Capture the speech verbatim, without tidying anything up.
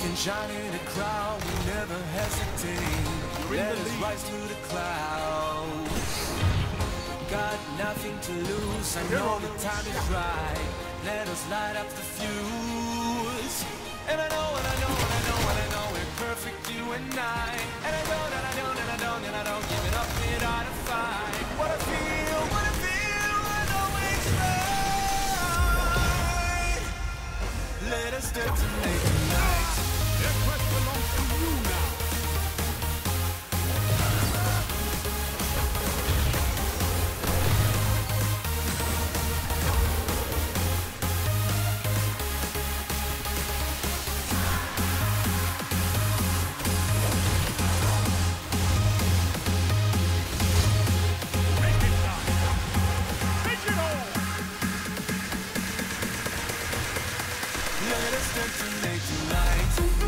can shine in a crowd, we never hesitate. Let us rise to the clouds. Got nothing to lose, I know the time is right. Let us light up the fuse. And I know, and I know, and I know, and I know we're perfect, you and I. And I don't, and I don't, and I don't, and I don't give it up without a fight. What I feel, what I feel, I know it's right. Let us detonate tonight. Their quest belongs to you now. Let us detonate tonight.